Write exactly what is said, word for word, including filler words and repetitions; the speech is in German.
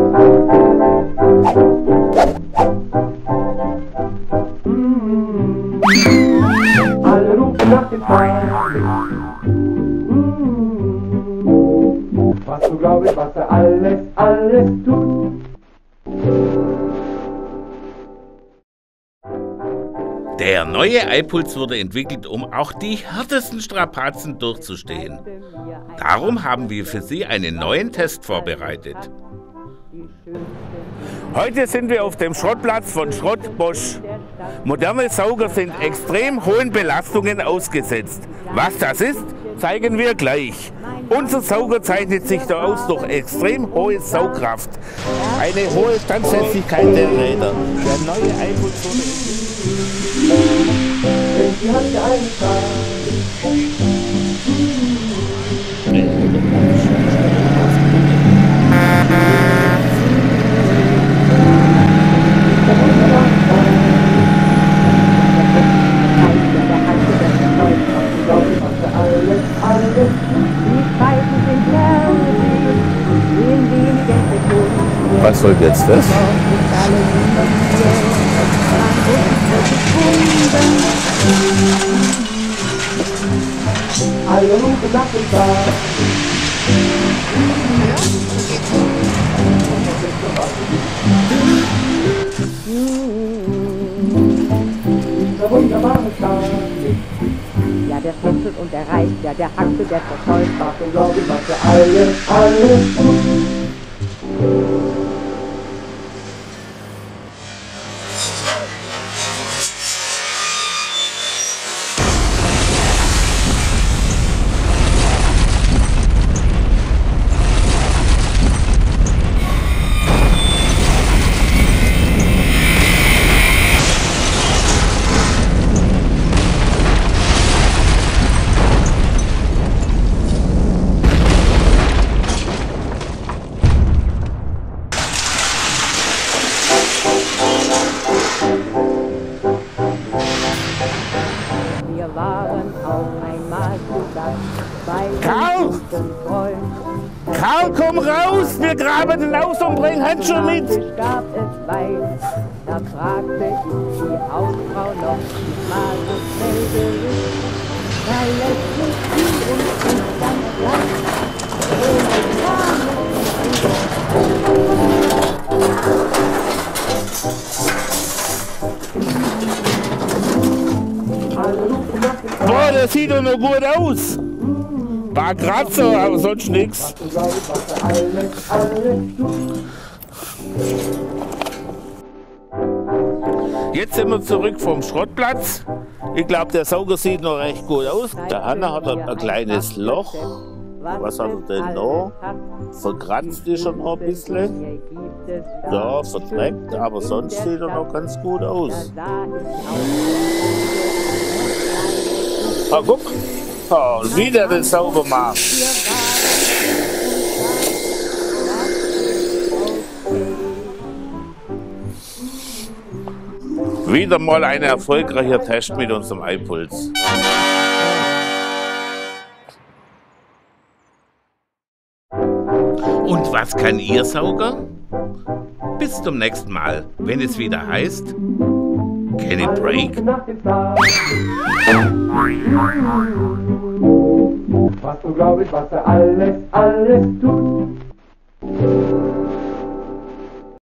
Alle rufen nach dem Feind. Was du glaubst, was er alles, alles tut. Der neue iPuls wurde entwickelt, um auch die härtesten Strapazen durchzustehen. Darum haben wir für Sie einen neuen Test vorbereitet. Heute sind wir auf dem Schrottplatz von Schrott Bosch. Moderne Sauger sind extrem hohen Belastungen ausgesetzt. Was das ist, zeigen wir gleich. Unser Sauger zeichnet sich aus durch extrem hohe Saugkraft, eine hohe Standfestigkeit der Räder. Der neue iPuls wurde Was soll jetzt das? Ja, der schnitzelt und der reicht, ja, der hackte, der vertäuscht. Ach, und glaub ich, was er alles, alles tut. Wir waren auch einmal zusammen bei Karl! guten Freund. Karl, komm raus! Wir graben den aus und bringen Handschuhe mit! Gab es Wein, da fragte ich die Hausfrau noch mal so schnell gerührt. Da lässt sich sie uns nicht ganz leicht ohne Warnung. Boah, der sieht doch noch gut aus! War Kratzer, aber sonst nichts. Jetzt sind wir zurück vom Schrottplatz. Ich glaube, der Sauger sieht noch recht gut aus. Der Hanna hat ein kleines Loch. Was hat er denn noch? Verkratzt ist er noch ein bisschen. Ja, verdreckt, aber sonst sieht er noch ganz gut aus. Ah, guck. Oh, wie der das sauber macht. Wieder mal ein erfolgreicher Test mit unserem iPuls. Und was kann Ihr Sauger? Bis zum nächsten Mal, wenn es wieder heißt Can it break? Was du glaubst, was er alles, alles tut.